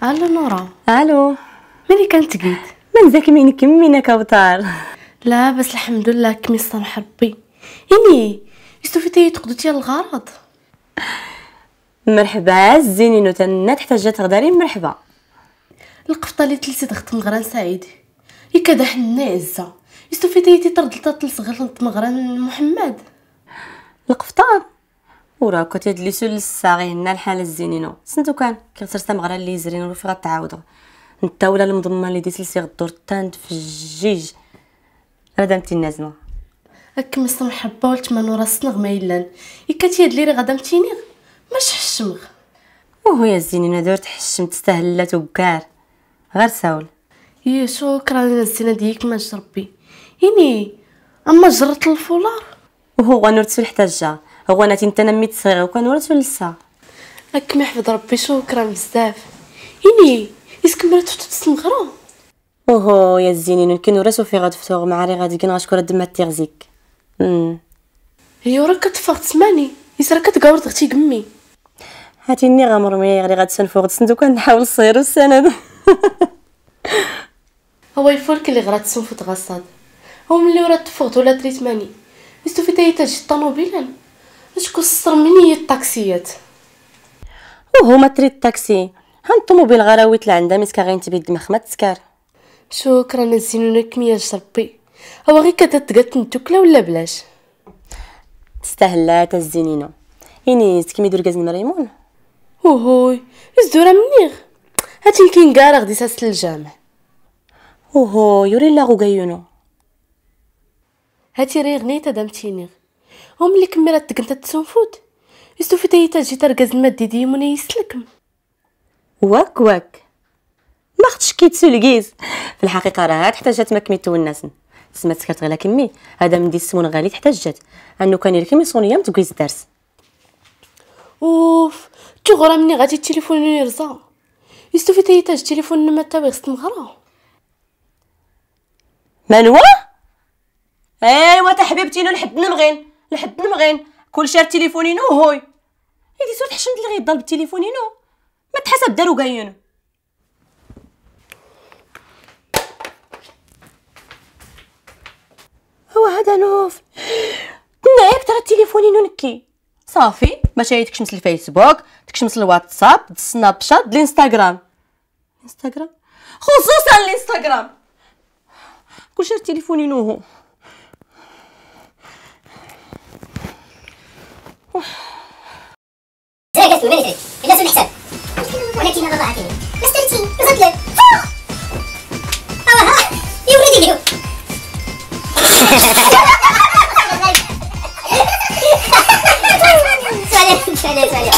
الو نورا. الو، ملي كانت جيت من ذاك من كمينا كوثر؟ لا بس الحمد لله كمي صالح ربي. اني استفيتي تقضتي الغرض. مرحبا الزينينو تنا تحتاج تغداري مرحبا. القفطه اللي تلسي ضغط مغران سعيد يكاد حنا عزه استفيتي طرد لطات صغير مغران محمد القفطان وراك تدلسو للصاغي هنا الحال الزينينو سنتو كان كيغسرتا مغران اللي يزرين وفي غتعاودو انت ولا المضمه اللي ديت لسي غدور تاند في الجيج ردمتي النازمه هاك مصر محبه ولت ما نورا صنغ ما يلان يكاتي هاد ليري غدمتيني ماش حشمغ وهو يا الزينينو درت حشم تستهلات وبكار غير ساول. يا شكرا للزينه ديك ما ربي. اني اما جرت الفولار وهو غنورتو الحتاجه هو انا تنميت صغيره وكنورتو لسا هاك ما يحفظ ربي شكرا بزاف. اني يسكملت تسمغرا وهو يا الزينين كنورسو في غاد فتوغ معاري غادي كنا غشكور دما تيغزيك. هي راك كتفاق تسمعني يسرا كتقاور دغتي قمي هاتيني غمرمي غادي غتسنفوغ تسندو كنحاول الصير والسند. هو يفولك اللي غرات تسنفوت غصاد هو ملي ورا تفوت ولا تريتماني استفيتي تاج الطوموبيل اش كسر مني الطاكسيات وهو ما تريد الطاكسي ها الطوموبيل غراويت لعندها مسكا غير تبيد دماغ ما تسكر. شكرا نزينونا كمية ربي. هو غير كتتقات نتوكلا ولا بلاش تستاهل تا الزينينو اني تكمي دركاز مريمون وهوي ازدورا منيغ هاتي كين كاع غدي ساس للجامع وهو يوري لا غوغايونو هاتي ري غنيته دامتينيغ هم اللي كملت تكنت تسنفوت استفيتي تاجي تركاز المادي ديمون يسلكم واك ما خدش كيتسو الكيز في الحقيقه راه تحتاجات ما كميتو الناس سمات سكرت غير كمي هذا من دي السمون غالي تحتاجات انه كان يركم صونيه متكويز درس اوف تغرى مني غادي التليفون يرزا استفيتي تاج تليفون ما تابع استمغرا منوا ايوا تا حبيبتي لحد نمغين كل شهر تليفوني نو هوي يدي سوت حشمت اللي غيضل بالتليفوني نو ما تحسب دارو كاين هو هذا نوف نعيك ترى تليفوني نو نكي صافي ماشي تكشمس الفيسبوك تكشمس الواتساب السناب شات الانستغرام خصوصا الانستغرام كل شهر تليفوني نو هو زاكت ولا نسيت الا سول الحساب ولكن انا ضاعتني بس 30 وصلت له ها يوريدي له سؤال